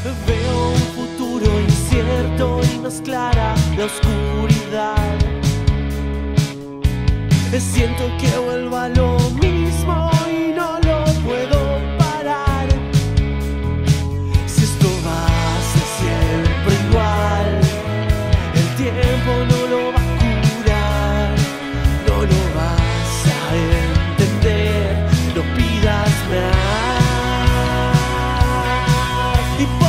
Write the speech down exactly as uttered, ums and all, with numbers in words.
Veo un futuro incierto y más clara la oscuridad. Siento que vuelvo a lo mismo y no lo puedo parar. Si esto va a ser siempre igual, el tiempo no lo va a curar, no lo vas a entender, no pidas más. Y